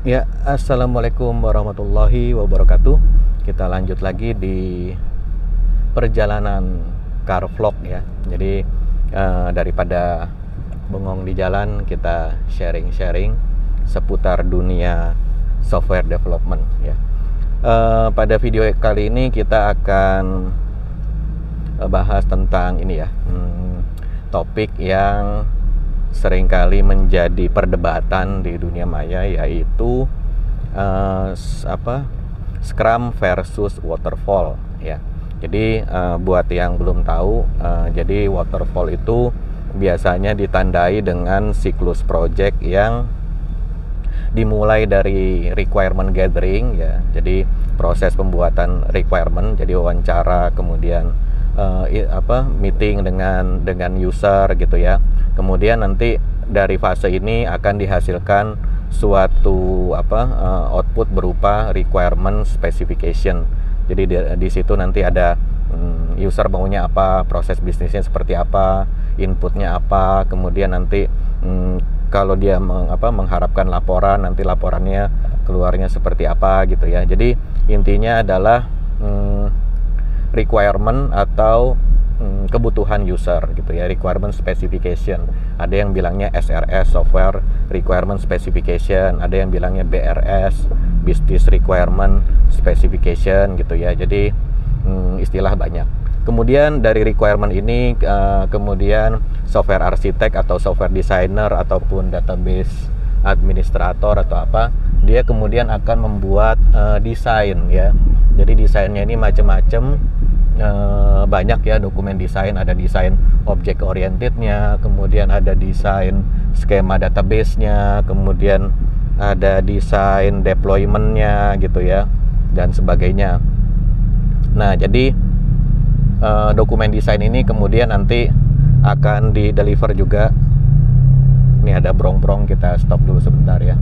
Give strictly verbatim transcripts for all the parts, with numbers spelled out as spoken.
Ya, assalamualaikum warahmatullahi wabarakatuh. Kita lanjut lagi di perjalanan car vlog ya. Jadi eh, daripada bengong di jalan, kita sharing-sharing seputar dunia software development ya. Eh, pada video kali ini kita akan eh, bahas tentang ini ya, hmm, topik yang seringkali menjadi perdebatan di dunia maya, yaitu uh, apa Scrum versus Waterfall ya. Jadi uh, buat yang belum tahu, uh, jadi Waterfall itu biasanya ditandai dengan siklus project yang dimulai dari requirement gathering ya. Jadi proses pembuatan requirement, jadi wawancara, kemudian uh, apa meeting dengan dengan user gitu ya. Kemudian nanti dari fase ini akan dihasilkan suatu apa uh, output berupa requirement specification. Jadi di, di situ nanti ada um, user maunya apa, proses bisnisnya seperti apa, inputnya apa, kemudian nanti um, kalau dia meng, apa, mengharapkan laporan, nanti laporannya keluarnya seperti apa gitu ya. Jadi intinya adalah um, requirement atau kebutuhan user gitu ya, requirement specification. Ada yang bilangnya S R S, software requirement specification, ada yang bilangnya B R S, business requirement specification gitu ya. Jadi hmm, istilah banyak. Kemudian dari requirement ini uh, kemudian software architect atau software designer ataupun database administrator atau apa, dia kemudian akan membuat uh, desain ya. Jadi desainnya ini macam-macam. E, banyak ya dokumen desain, ada desain object orientednya, kemudian ada desain skema database-nya, kemudian ada desain deployment-nya gitu ya, dan sebagainya. Nah, jadi e, dokumen desain ini kemudian nanti akan di deliver juga. Ini ada brong-brong, kita stop dulu sebentar ya.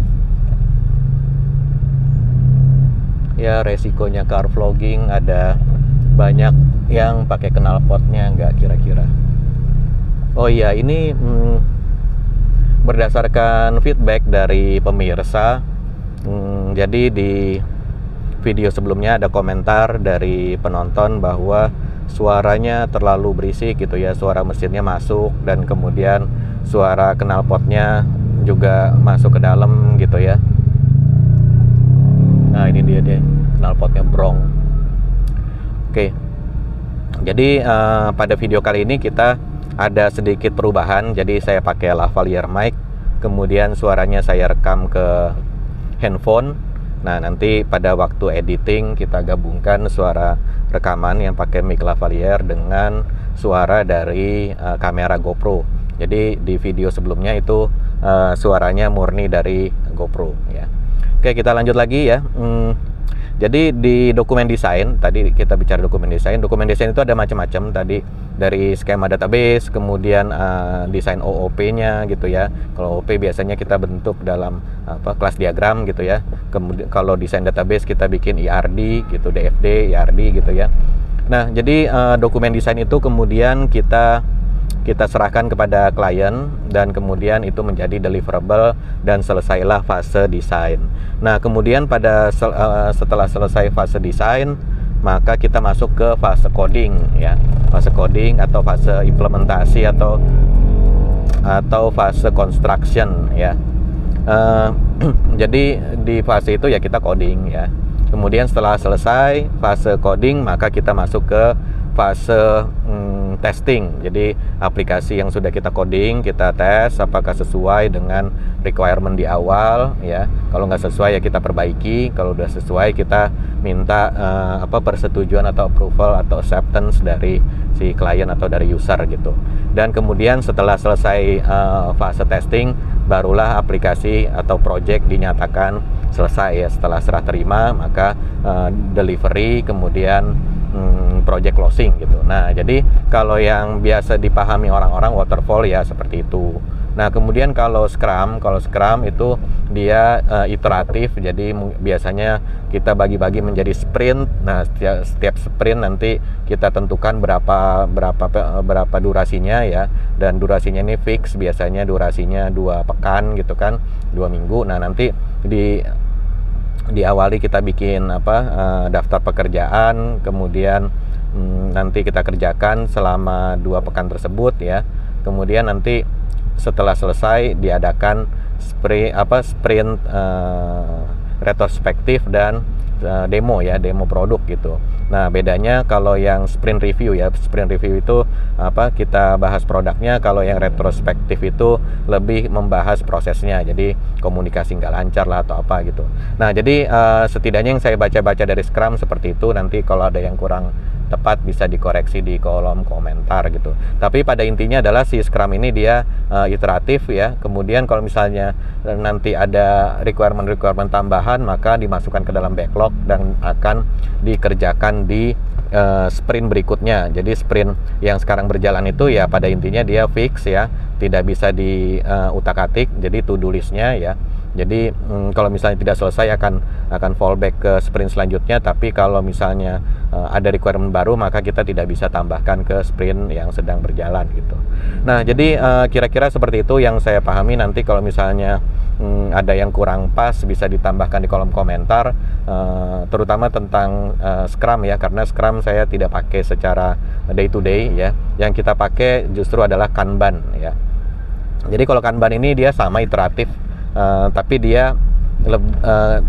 Ya, resikonya car vlogging, ada banyak yang pakai knalpotnya nggak kira-kira. Oh iya, ini hmm, berdasarkan feedback dari pemirsa. Hmm, jadi di video sebelumnya ada komentar dari penonton bahwa suaranya terlalu berisik gitu ya, suara mesinnya masuk dan kemudian suara knalpotnya juga masuk ke dalam gitu ya. Nah, ini dia deh, knalpotnya brong. Oke, jadi uh, pada video kali ini kita ada sedikit perubahan. Jadi saya pakai lavalier mic, kemudian suaranya saya rekam ke handphone. Nah, nanti pada waktu editing kita gabungkan suara rekaman yang pakai mic lavalier dengan suara dari uh, kamera GoPro. Jadi di video sebelumnya itu uh, suaranya murni dari GoPro ya. Oke, kita lanjut lagi ya. Hmm, Jadi di dokumen desain, tadi kita bicara dokumen desain. Dokumen desain itu ada macam-macam tadi, dari skema database, kemudian uh, desain O O P-nya gitu ya. Kalau O O P biasanya kita bentuk dalam apa kelas diagram gitu ya. Kemudian kalau desain database kita bikin I R D gitu, D F D, I R D gitu ya. Nah, jadi uh, dokumen desain itu kemudian kita kita serahkan kepada klien dan kemudian itu menjadi deliverable dan selesailah fase desain. Nah, kemudian pada uh, setelah selesai fase desain, maka kita masuk ke fase coding ya. Fase coding atau fase implementasi atau atau fase construction ya. Uh, jadi di fase itu ya kita coding ya. Kemudian setelah selesai fase coding, maka kita masuk ke fase hmm, testing. Jadi aplikasi yang sudah kita coding, kita tes apakah sesuai dengan requirement di awal ya. Kalau nggak sesuai ya kita perbaiki. Kalau udah sesuai kita minta uh, apa persetujuan atau approval atau acceptance dari si klien atau dari user gitu. Dan kemudian setelah selesai uh, fase testing, barulah aplikasi atau project dinyatakan selesai ya. Setelah serah terima, maka uh, delivery, kemudian hmm, project closing gitu. Nah, jadi kalau yang biasa dipahami orang-orang waterfall ya seperti itu. Nah, kemudian kalau Scrum, kalau Scrum itu dia uh, iteratif, jadi biasanya kita bagi-bagi menjadi sprint. Nah, setiap, setiap sprint nanti kita tentukan berapa berapa berapa durasinya ya, dan durasinya ini fix, biasanya durasinya dua pekan gitu kan, dua minggu. Nah, nanti di diawali kita bikin apa uh, daftar pekerjaan, kemudian um, nanti kita kerjakan selama dua pekan tersebut ya. Kemudian nanti setelah selesai diadakan sprint apa sprint uh, retrospektif dan uh, demo ya, demo produk gitu. Nah, bedanya kalau yang sprint review ya, sprint review itu apa kita bahas produknya, kalau yang retrospektif itu lebih membahas prosesnya, jadi komunikasi nggak lancar lah atau apa gitu. Nah, jadi uh, setidaknya yang saya baca-baca dari Scrum seperti itu. Nanti kalau ada yang kurang tepat bisa dikoreksi di kolom komentar gitu. Tapi pada intinya adalah si Scrum ini dia uh, iteratif ya. Kemudian kalau misalnya nanti ada requirement-requirement tambahan, maka dimasukkan ke dalam backlog dan akan dikerjakan di uh, sprint berikutnya. Jadi sprint yang sekarang berjalan itu ya pada intinya dia fix ya, tidak bisa di uh, utak-atik. Jadi to-do list-nya ya. Jadi hmm, kalau misalnya tidak selesai akan akan fallback ke sprint selanjutnya. Tapi kalau misalnya uh, ada requirement baru, maka kita tidak bisa tambahkan ke sprint yang sedang berjalan gitu. Nah, jadi uh, kira-kira seperti itu yang saya pahami. Nanti kalau misalnya hmm, ada yang kurang pas bisa ditambahkan di kolom komentar, uh, terutama tentang uh, Scrum ya, karena Scrum saya tidak pakai secara day to day ya. Yang kita pakai justru adalah Kanban ya. Jadi kalau Kanban ini dia sama iteratif. Uh, tapi dia le uh,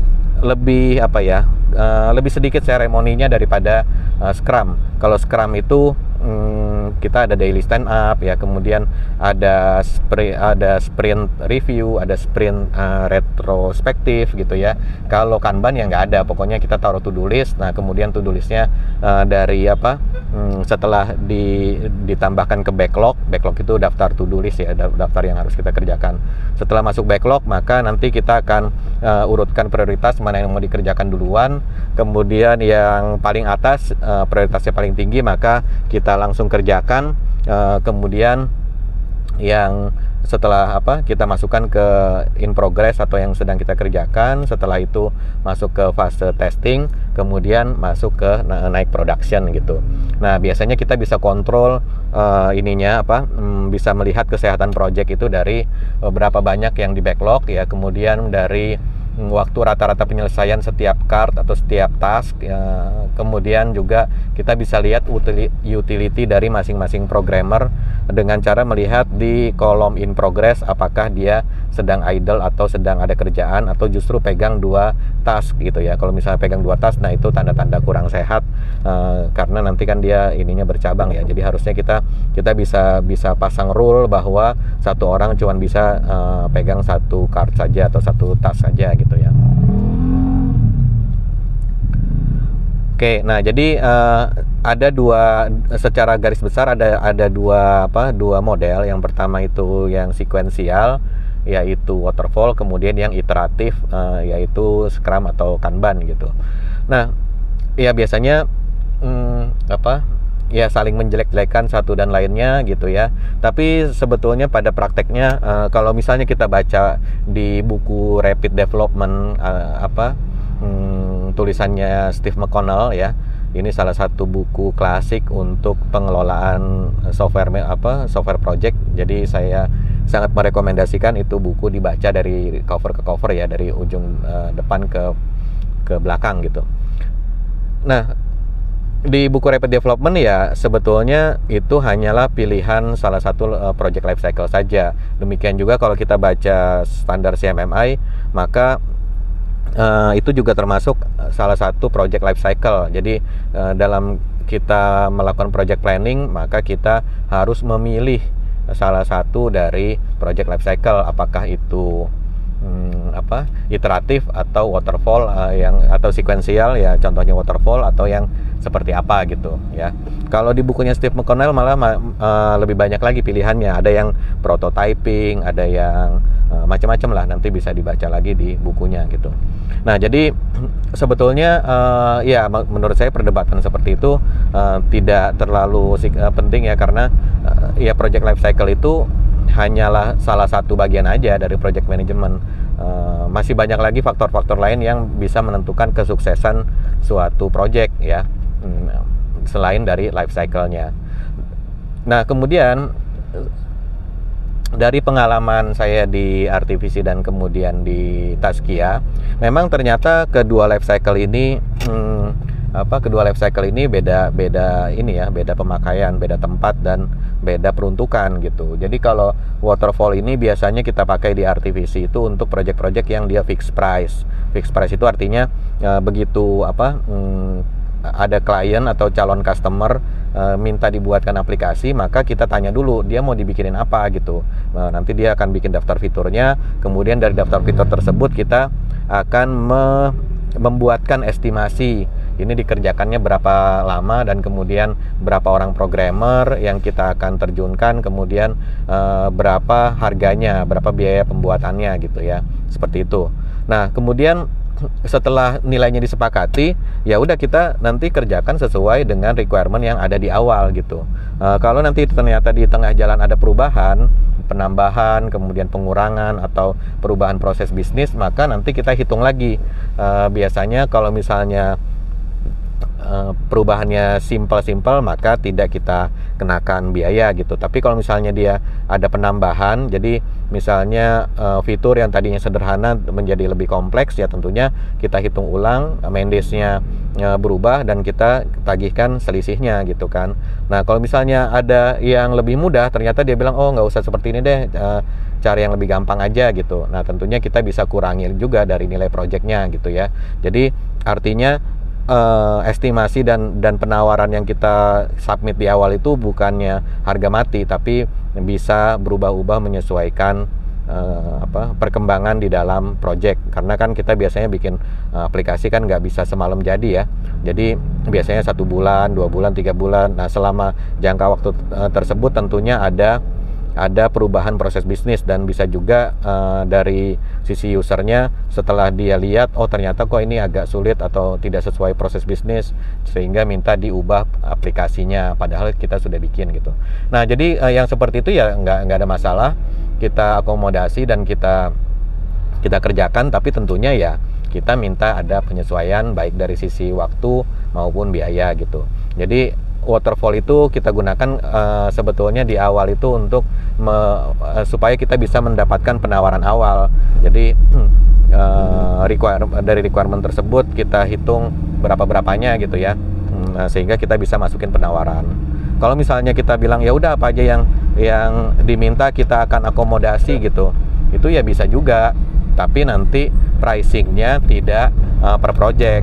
lebih apa ya uh, lebih sedikit seremoninya daripada uh, Scrum. Kalau Scrum itu um, kita ada daily stand up ya, kemudian ada sprint, ada sprint review, ada sprint uh, retrospektif gitu ya. Kalau Kanban ya nggak ada, pokoknya kita taruh to do list. Nah, kemudian to do listnya uh, dari apa um, setelah di, ditambahkan ke backlog. Backlog itu daftar to do list ya, daftar yang harus kita kerjakan. Setelah masuk backlog, maka nanti kita akan uh, urutkan prioritas mana yang mau dikerjakan duluan. Kemudian yang paling atas uh, prioritasnya paling tinggi, maka kita langsung kerjakan. Uh, kemudian yang setelah apa kita masukkan ke in progress atau yang sedang kita kerjakan. Setelah itu masuk ke fase testing, kemudian masuk ke na naik production gitu. Nah, biasanya kita bisa kontrol uh, ininya apa hmm, bisa melihat kesehatan project itu dari uh, berapa banyak yang di backlog ya, kemudian dari hmm, waktu rata-rata penyelesaian setiap card atau setiap task ya. Kemudian juga kita bisa lihat utility dari masing-masing programmer dengan cara melihat di kolom in progress apakah dia sedang idle atau sedang ada kerjaan atau justru pegang dua task gitu ya. Kalau misalnya pegang dua task, nah itu tanda-tanda kurang sehat uh, karena nanti kan dia ininya bercabang ya. Jadi harusnya kita kita bisa bisa pasang rule bahwa satu orang cuma bisa uh, pegang satu card saja atau satu task saja gitu ya. Oke, nah jadi uh, ada dua, secara garis besar ada ada dua apa dua model. Yang pertama itu yang sekuensial, yaitu waterfall, kemudian yang iteratif uh, yaitu Scrum atau Kanban gitu. Nah, ya biasanya hmm, apa ya saling menjelek-jelekan satu dan lainnya gitu ya. Tapi sebetulnya pada prakteknya uh, kalau misalnya kita baca di buku Rapid Development uh, apa hmm, tulisannya Steve McConnell ya. Ini salah satu buku klasik untuk pengelolaan software apa software project. Jadi saya sangat merekomendasikan itu buku dibaca dari cover ke cover ya, dari ujung uh, depan ke ke belakang gitu. Nah, di buku Rapid Development ya sebetulnya itu hanyalah pilihan salah satu uh, project life cycle saja. Demikian juga kalau kita baca standar C M M I, maka Uh, itu juga termasuk salah satu project life cycle. Jadi uh, dalam kita melakukan project planning, maka kita harus memilih salah satu dari project life cycle, apakah itu hmm, apa iteratif atau waterfall uh, yang atau sequential ya, contohnya waterfall, atau yang seperti apa gitu ya. Kalau di bukunya Steve McConnell malah uh, lebih banyak lagi pilihannya. Ada yang prototyping, ada yang uh, macam-macam lah, nanti bisa dibaca lagi di bukunya gitu. Nah, jadi sebetulnya uh, ya menurut saya perdebatan seperti itu uh, tidak terlalu uh, penting ya, karena uh, ya project life cycle itu hanyalah salah satu bagian aja dari project management. Uh, masih banyak lagi faktor-faktor lain yang bisa menentukan kesuksesan suatu project ya, hmm, selain dari life cycle-nya. Nah, kemudian dari pengalaman saya di R T V C dan kemudian di Taskia, memang ternyata kedua life cycle ini hmm, apa kedua life cycle ini beda beda ini ya, beda pemakaian, beda tempat dan beda peruntukan gitu. Jadi kalau waterfall ini biasanya kita pakai di R T V C itu untuk project-project yang dia fixed price. Fixed price itu artinya e, begitu apa hmm, ada klien atau calon customer e, minta dibuatkan aplikasi, maka kita tanya dulu dia mau dibikinin apa gitu. Nah, nanti dia akan bikin daftar fiturnya, kemudian dari daftar fitur tersebut kita akan me, membuatkan estimasi ini dikerjakannya berapa lama dan kemudian berapa orang programmer yang kita akan terjunkan, kemudian e, berapa harganya, berapa biaya pembuatannya gitu ya, seperti itu. Nah, kemudian setelah nilainya disepakati, ya udah kita nanti kerjakan sesuai dengan requirement yang ada di awal gitu. E, kalau nanti ternyata di tengah jalan ada perubahan, penambahan, kemudian pengurangan atau perubahan proses bisnis, maka nanti kita hitung lagi. E, biasanya kalau misalnya perubahannya simple-simple maka tidak kita kenakan biaya gitu. Tapi kalau misalnya dia ada penambahan, jadi misalnya uh, fitur yang tadinya sederhana menjadi lebih kompleks, ya tentunya kita hitung ulang, mandesnya uh, berubah dan kita tagihkan selisihnya gitu kan. Nah, kalau misalnya ada yang lebih mudah, ternyata dia bilang oh nggak usah seperti ini deh, uh, cari yang lebih gampang aja gitu. Nah, tentunya kita bisa kurangi juga dari nilai projectnya gitu ya. Jadi artinya Uh, estimasi dan dan penawaran yang kita submit di awal itu bukannya harga mati, tapi bisa berubah-ubah menyesuaikan uh, apa perkembangan di dalam project. Karena kan kita biasanya bikin uh, aplikasi kan nggak bisa semalam jadi ya. Jadi biasanya satu bulan, dua bulan, tiga bulan. Nah, selama jangka waktu uh, tersebut tentunya ada ada perubahan proses bisnis dan bisa juga uh, dari sisi usernya setelah dia lihat oh ternyata kok ini agak sulit atau tidak sesuai proses bisnis sehingga minta diubah aplikasinya padahal kita sudah bikin gitu. Nah, jadi uh, yang seperti itu ya nggak nggak ada masalah, kita akomodasi dan kita kita kerjakan, tapi tentunya ya kita minta ada penyesuaian baik dari sisi waktu maupun biaya gitu. Jadi waterfall itu kita gunakan uh, sebetulnya di awal itu untuk me, uh, supaya kita bisa mendapatkan penawaran awal. Jadi uh, require, dari requirement tersebut kita hitung berapa-berapanya gitu ya, uh, sehingga kita bisa masukin penawaran. Kalau misalnya kita bilang ya udah apa aja yang yang diminta kita akan akomodasi gitu, itu ya bisa juga, tapi nanti pricingnya tidak uh, per project.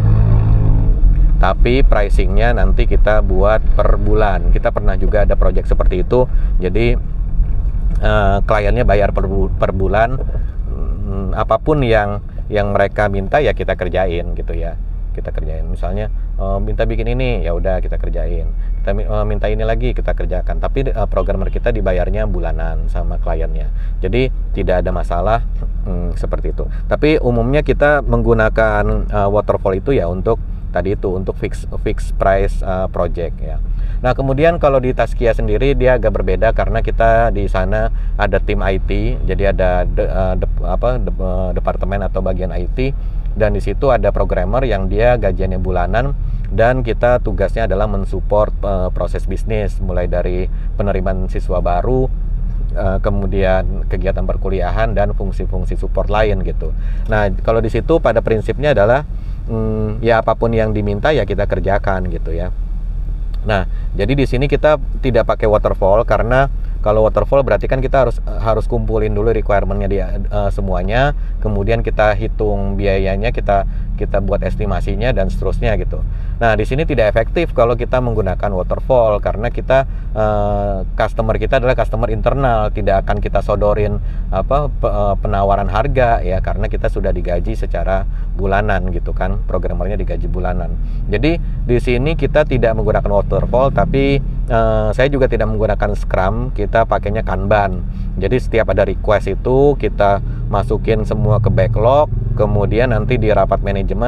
Tapi pricingnya nanti kita buat per bulan. Kita pernah juga ada project seperti itu. Jadi uh, kliennya bayar per, bu per bulan. Hmm, apapun yang yang mereka minta ya kita kerjain gitu ya. Kita kerjain. Misalnya uh, minta bikin ini, ya udah kita kerjain. Kita uh, minta ini lagi kita kerjakan. Tapi uh, programmer kita dibayarnya bulanan sama kliennya. Jadi tidak ada masalah hmm, seperti itu. Tapi umumnya kita menggunakan uh, waterfall itu ya untuk tadi itu untuk fix fix price uh, project ya. Nah, kemudian kalau di Taskia sendiri dia agak berbeda karena kita di sana ada tim I T, jadi ada de, uh, de, apa de, uh, departemen atau bagian I T, dan di situ ada programmer yang dia gajiannya bulanan dan kita tugasnya adalah mensupport uh, proses bisnis mulai dari penerimaan siswa baru, uh, kemudian kegiatan perkuliahan dan fungsi-fungsi support lain gitu. Nah, kalau di situ pada prinsipnya adalah Hmm, ya apapun yang diminta ya kita kerjakan gitu ya. Nah, jadi di sini kita tidak pakai waterfall karena kalau waterfall berarti kan kita harus harus kumpulin dulu requirementnya dia uh, semuanya, kemudian kita hitung biayanya, kita kita buat estimasinya dan seterusnya gitu. Nah, di sini tidak efektif kalau kita menggunakan waterfall karena kita uh, customer kita adalah customer internal, tidak akan kita sodorin apa penawaran harga ya karena kita sudah digaji secara bulanan gitu kan, programmernya digaji bulanan. Jadi di sini kita tidak menggunakan waterfall, tapi uh, saya juga tidak menggunakan Scrum, kita pakainya Kanban. Jadi setiap ada request itu kita masukin semua ke backlog, kemudian nanti di rapat manajemen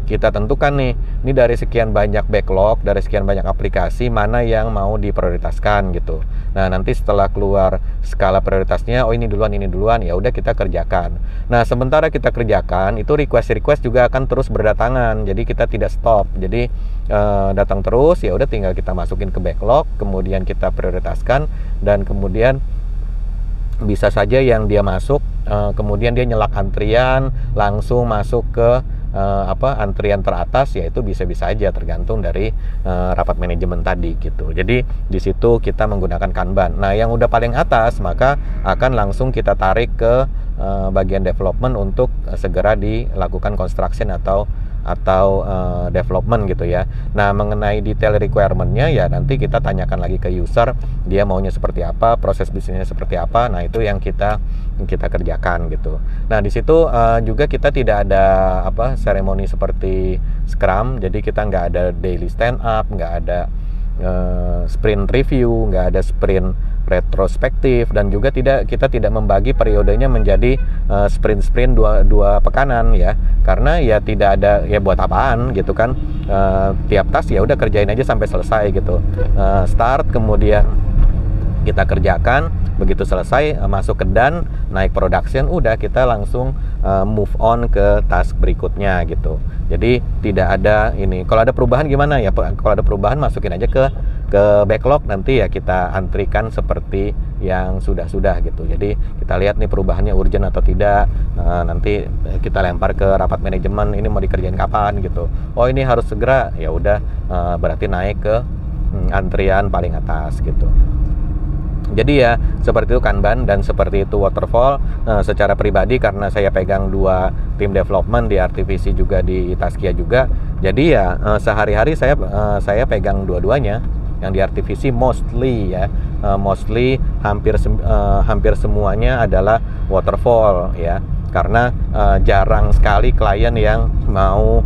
kita tentukan nih, ini dari sekian banyak backlog, dari sekian banyak aplikasi, mana yang mau diprioritaskan gitu. Nah, nanti setelah keluar skala prioritasnya, oh ini duluan, ini duluan, ya udah kita kerjakan. Nah, sementara kita kerjakan, itu request-request juga akan terus berdatangan, jadi kita tidak stop. Jadi eh, datang terus, ya udah tinggal kita masukin ke backlog, kemudian kita prioritaskan, dan kemudian bisa saja yang dia masuk, eh, kemudian dia nyelak antrian, langsung masuk ke Uh, apa antrian teratas, yaitu bisa-bisa aja tergantung dari uh, rapat manajemen tadi gitu. Jadi di situ kita menggunakan Kanban. Nah, yang udah paling atas maka akan langsung kita tarik ke uh, bagian development untuk uh, segera dilakukan construction atau atau uh, development gitu ya. Nah, mengenai detail requirement-nya ya nanti kita tanyakan lagi ke user, dia maunya seperti apa, proses bisnisnya seperti apa. Nah, itu yang kita kita kerjakan gitu. Nah, di situ uh, juga kita tidak ada apa seremoni seperti Scrum, jadi kita nggak ada daily stand up, nggak ada uh, sprint review, nggak ada sprint retrospektif, dan juga tidak kita tidak membagi periodenya menjadi uh, sprint-sprint dua dua pekanan ya, karena ya tidak ada, ya buat apaan gitu kan, uh, tiap task ya udah kerjain aja sampai selesai gitu, uh, start kemudian kita kerjakan, begitu selesai uh, masuk ke done, naik production, udah kita langsung uh, move on ke task berikutnya gitu. Jadi tidak ada ini, kalau ada perubahan gimana ya, kalau ada perubahan masukin aja ke ke backlog, nanti ya kita antrikan seperti yang sudah-sudah gitu. Jadi kita lihat nih perubahannya urgent atau tidak, nah, nanti kita lempar ke rapat manajemen, ini mau dikerjain kapan gitu. Oh ini harus segera, ya udah uh, berarti naik ke hmm, antrian paling atas gitu. Jadi ya seperti itu Kanban dan seperti itu waterfall. Nah, secara pribadi karena saya pegang dua tim development di R T V C juga di Taskia juga, jadi ya uh, sehari-hari saya uh, saya pegang dua-duanya. Yang di R T V C mostly ya, uh, mostly hampir sem uh, hampir semuanya adalah waterfall ya, karena uh, jarang sekali klien yang mau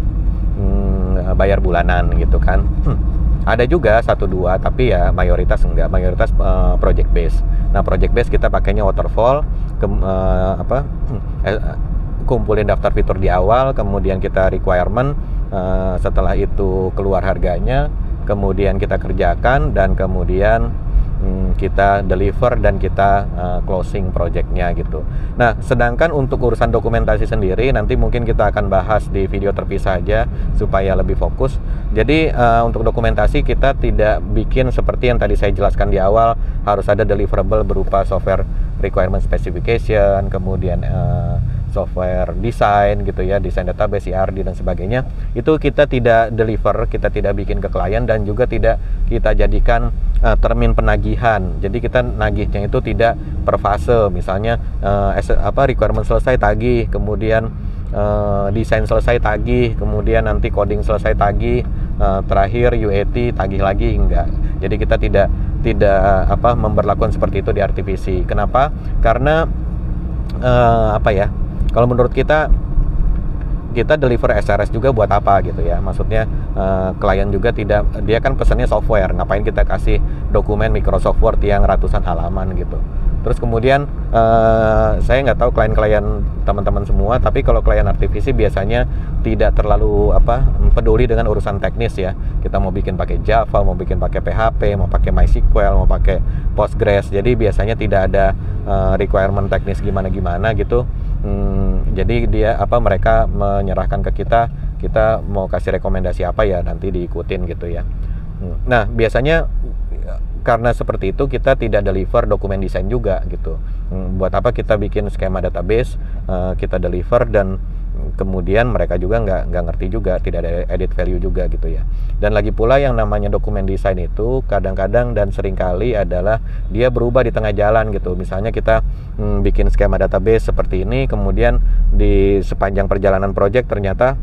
mm, bayar bulanan gitu kan. Hmm. Ada juga satu dua, tapi ya mayoritas enggak, mayoritas uh, project base. Nah, project base kita pakainya waterfall, ke, uh, apa eh, kumpulin daftar fitur di awal, kemudian kita requirement, uh, setelah itu keluar harganya, kemudian kita kerjakan, dan kemudian hmm, kita deliver dan kita uh, closing projectnya gitu. Nah, sedangkan untuk urusan dokumentasi sendiri nanti mungkin kita akan bahas di video terpisah aja supaya lebih fokus. Jadi uh, untuk dokumentasi kita tidak bikin seperti yang tadi saya jelaskan di awal, harus ada deliverable berupa software requirement specification, kemudian uh, software design gitu ya, desain database, E R D dan sebagainya. Itu kita tidak deliver, kita tidak bikin ke klien, dan juga tidak kita jadikan uh, termin penagihan. Jadi kita nagihnya itu tidak per fase, misalnya uh, apa requirement selesai tagih, kemudian uh, desain selesai tagih, kemudian nanti coding selesai tagih, uh, terakhir U A T tagih lagi, enggak. Jadi kita tidak tidak apa memberlakukan seperti itu di R T V C. Kenapa? Karena uh, apa ya? Kalau menurut kita, kita deliver S R S juga buat apa gitu ya. Maksudnya uh, klien juga tidak, dia kan pesannya software, ngapain kita kasih dokumen Microsoft Word yang ratusan halaman gitu. Terus kemudian uh, saya nggak tahu klien-klien teman-teman semua, tapi kalau klien R T V C biasanya tidak terlalu apa peduli dengan urusan teknis ya. Kita mau bikin pakai Java, mau bikin pakai P H P, mau pakai MySQL, mau pakai Postgres. Jadi biasanya tidak ada uh, requirement teknis gimana-gimana gitu. Hmm, jadi dia apa mereka menyerahkan ke kita, kita mau kasih rekomendasi apa ya nanti diikutin gitu ya. Nah, biasanya karena seperti itu kita tidak deliver dokumen desain juga gitu. Hmm, buat apa kita bikin skema database, uh, kita deliver, dan kemudian mereka juga nggak nggak ngerti juga, tidak ada edit value juga gitu ya. Dan lagi pula yang namanya dokumen desain itu kadang-kadang dan seringkali adalah dia berubah di tengah jalan gitu. Misalnya kita hmm, bikin skema database seperti ini, kemudian di sepanjang perjalanan project ternyata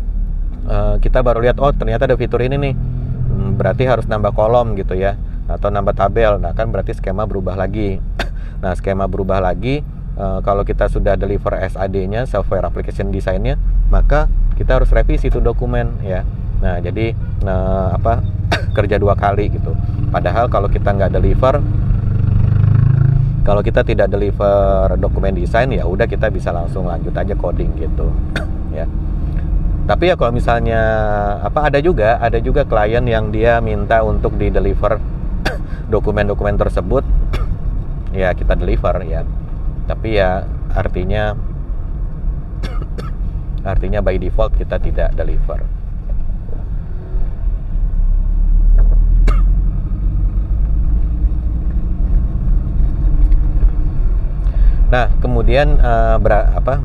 uh, kita baru lihat, oh ternyata ada fitur ini nih, hmm, berarti harus nambah kolom gitu ya, atau nambah tabel. Nah kan berarti skema berubah lagi. Nah skema berubah lagi, uh, kalau kita sudah deliver S A D-nya, software application design-nya, maka kita harus revisi itu dokumen ya. Nah jadi uh, apa kerja dua kali gitu. Padahal kalau kita nggak deliver, kalau kita tidak deliver dokumen desain, ya udah kita bisa langsung lanjut aja coding gitu ya. Tapi ya kalau misalnya apa ada juga ada juga klien yang dia minta untuk di deliver dokumen-dokumen tersebut, ya kita deliver ya. Tapi ya artinya artinya by default kita tidak deliver. Nah, kemudian uh, ber, apa?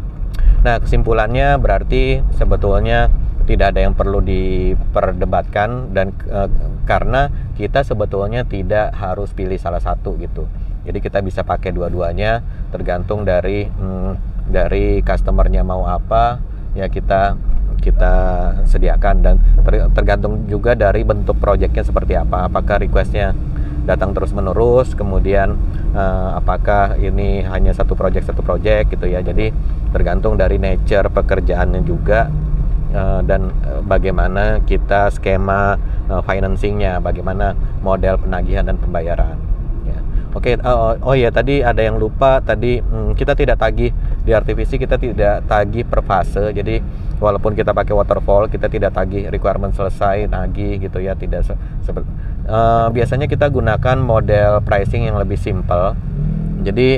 Nah, kesimpulannya berarti sebetulnya tidak ada yang perlu diperdebatkan dan uh, karena kita sebetulnya tidak harus pilih salah satu gitu. Jadi kita bisa pakai dua-duanya, tergantung dari hmm, dari customernya mau apa, ya kita kita sediakan, dan ter, tergantung juga dari bentuk projectnya seperti apa. Apakah requestnya datang terus menerus, kemudian uh, apakah ini hanya satu project satu project gitu ya. Jadi tergantung dari nature pekerjaannya juga, uh, dan uh, bagaimana kita skema uh, financingnya, bagaimana model penagihan dan pembayaran ya. Oke, okay, uh, oh ya tadi ada yang lupa tadi, hmm, kita tidak tagih di R T V C, kita tidak tagih per fase. Jadi walaupun kita pakai waterfall, kita tidak tagih requirement selesai nagih gitu ya, tidak se- seperti uh, biasanya kita gunakan model pricing yang lebih simple. Jadi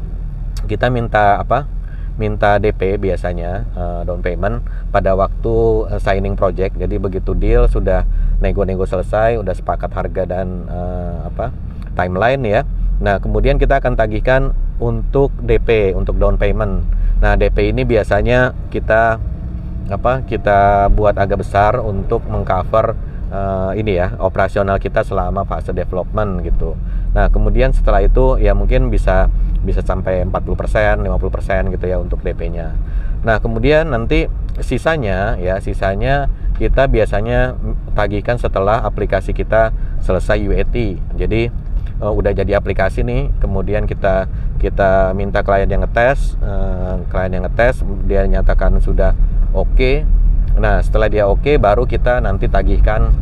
kita minta apa? Minta D P biasanya, uh, down payment pada waktu uh, signing project. Jadi begitu deal sudah nego-nego selesai, udah sepakat harga dan uh, apa? timeline ya. Nah, kemudian kita akan tagihkan untuk D P, untuk down payment. Nah, D P ini biasanya kita apa? Kita buat agak besar untuk mengcover uh, ini ya, operasional kita selama fase development gitu. Nah, kemudian setelah itu ya mungkin bisa bisa sampai empat puluh persen, lima puluh persen gitu ya untuk D P-nya. Nah, kemudian nanti sisanya ya, sisanya kita biasanya tagihkan setelah aplikasi kita selesai U A T. Jadi Uh, udah jadi aplikasi nih, kemudian kita kita minta klien yang ngetes, uh, klien yang ngetes, dia nyatakan sudah oke. Okay. Nah, setelah dia oke, okay, baru kita nanti tagihkan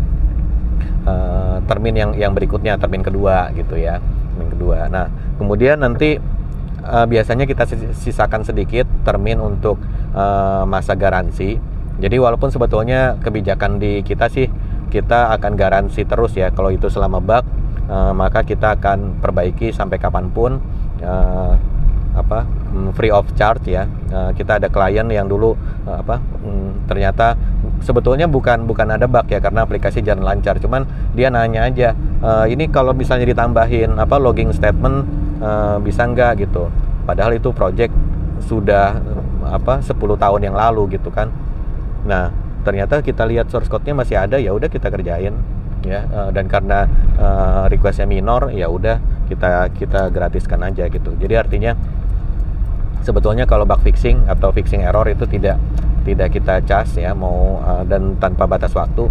uh, termin yang yang berikutnya, termin kedua gitu ya, termin kedua. Nah, kemudian nanti uh, biasanya kita sisakan sedikit termin untuk uh, masa garansi. Jadi walaupun sebetulnya kebijakan di kita sih kita akan garansi terus ya, kalau itu selama bug. Uh, maka kita akan perbaiki sampai kapanpun, uh, apa free of charge ya. Uh, kita ada klien yang dulu uh, apa um, ternyata sebetulnya bukan bukan ada bug ya, karena aplikasi jalan lancar, cuman dia nanya aja, uh, ini kalau misalnya ditambahin apa logging statement uh, bisa nggak gitu, padahal itu project sudah uh, apa sepuluh tahun yang lalu gitu kan. Nah, ternyata kita lihat source code-nya masih ada, ya udah kita kerjain ya, uh, dan karena uh, requestnya minor, ya udah kita kita gratiskan aja gitu. Jadi artinya sebetulnya kalau bug fixing atau fixing error itu tidak tidak kita cas ya, mau uh, dan tanpa batas waktu.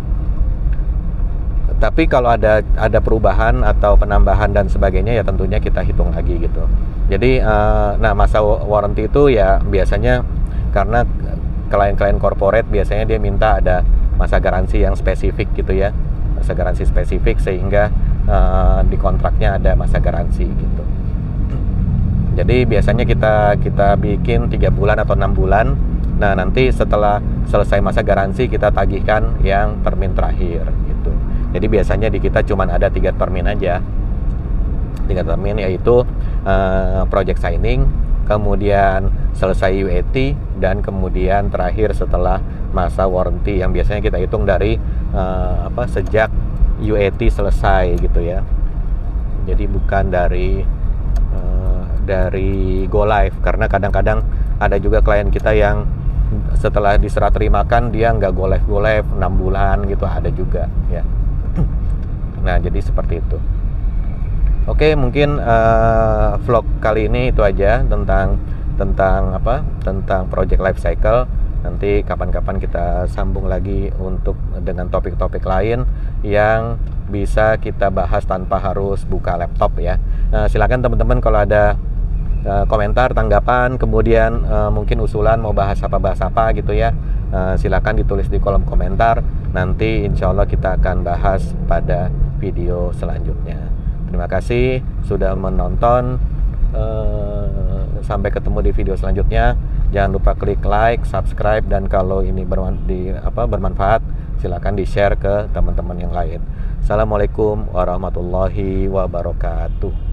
Tapi kalau ada ada perubahan atau penambahan dan sebagainya, ya tentunya kita hitung lagi gitu. Jadi uh, nah masa warranty itu ya biasanya karena klien-klien corporate biasanya dia minta ada masa garansi yang spesifik gitu ya, masa garansi spesifik, sehingga uh, di kontraknya ada masa garansi gitu. Jadi biasanya kita kita bikin tiga bulan atau enam bulan. Nah, nanti setelah selesai masa garansi kita tagihkan yang termin terakhir gitu. Jadi biasanya di kita cuma ada tiga termin aja. Tiga termin, yaitu uh, project signing, kemudian selesai U A T, dan kemudian terakhir setelah masa warranty yang biasanya kita hitung dari uh, apa sejak U A T selesai gitu ya. Jadi bukan dari uh, dari go live, karena kadang-kadang ada juga klien kita yang setelah diserah terimakan dia nggak go live go live enam bulan gitu, ada juga ya. Nah, jadi seperti itu. Oke, mungkin uh, vlog kali ini itu aja tentang tentang apa tentang project life cycle. Nanti kapan-kapan kita sambung lagi untuk dengan topik-topik lain yang bisa kita bahas tanpa harus buka laptop ya. Nah, silakan teman-teman kalau ada uh, komentar, tanggapan, kemudian uh, mungkin usulan mau bahas apa bahas apa gitu ya. Uh, silakan ditulis di kolom komentar. Nanti insya Allah kita akan bahas pada video selanjutnya. Terima kasih sudah menonton. Uh, sampai ketemu di video selanjutnya. Jangan lupa klik like, subscribe, dan kalau ini berman, di, apa, bermanfaat, silakan di-share ke teman-teman yang lain. Assalamualaikum warahmatullahi wabarakatuh.